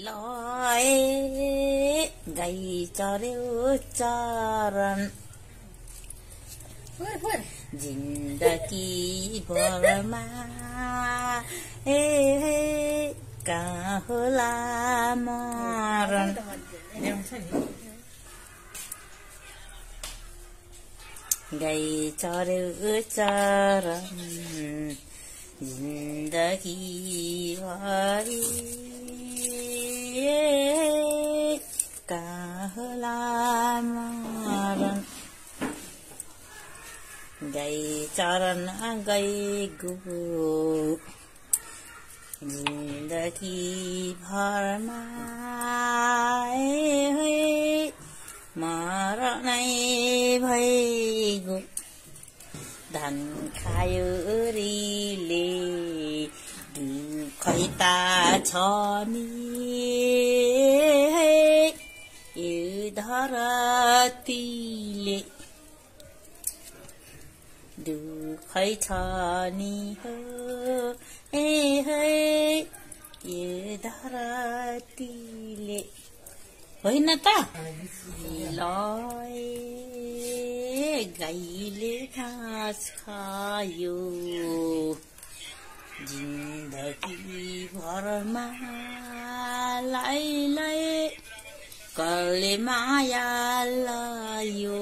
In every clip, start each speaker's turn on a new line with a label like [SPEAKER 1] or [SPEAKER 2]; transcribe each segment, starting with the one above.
[SPEAKER 1] lối gầy cho điếu charan Jindagi Burma Kahulamaran Gầy cho điếu charan Jindagi Kahulamaran Gầy charan gầy gu Jindagi Burma Mara này bhai gu Đàn khai ri lê Du khai ta cho ni Yêu dhara ti lê Du khai cho ni hơ Yêu dhara ti lê होइन त लय गाईले घाँस खायो जिन्दगी भरमा लाई कले माया लायो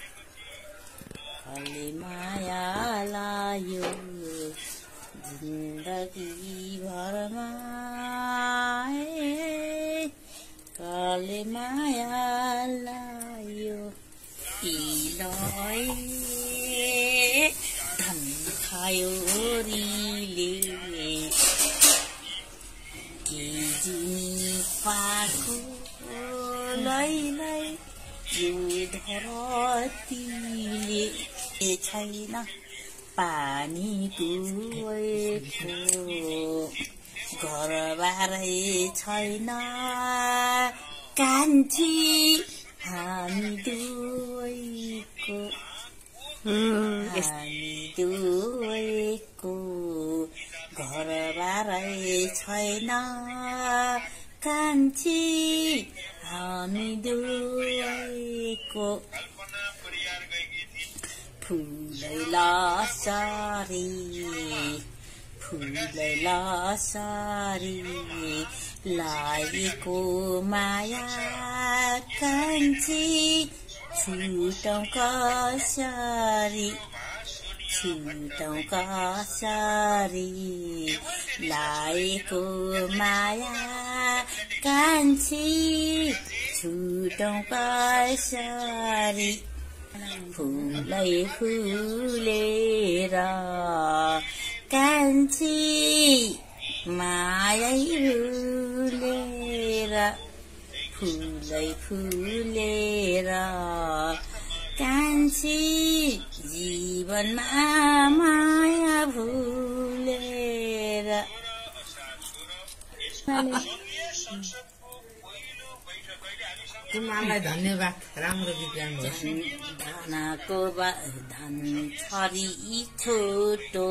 [SPEAKER 1] जिन्दगी भरमा Kale maya layo iloi dhan khayo rile kijini paku lai yudharatile chaina pani kueko घरबारै छैन कान्छी हामी दुवैको घरबारै छैन कान्छी हामी दुवैको फुलै lasari लागेको माया कान्छी छुटौँ कसरी लागेको माया कान्छी छुटौँ कसरी फुलै फुलेर कान्छी माया फुलेर फुलै फुलेर कान्छी जीवनमा माया फुलेर
[SPEAKER 2] कुमारलाई धन्यवाद राम्रो गीत गाउनु
[SPEAKER 1] धनको धन छरी छोटो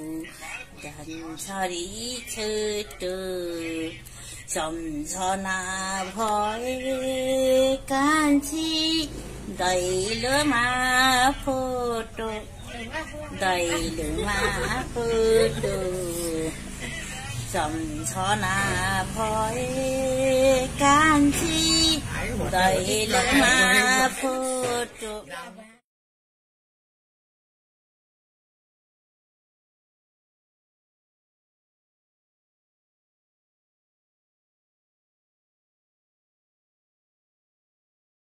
[SPEAKER 1] सम्झना भए कान्छी दैलोमा फोटो सम्झना भए कान्छी दैलोमा फोटो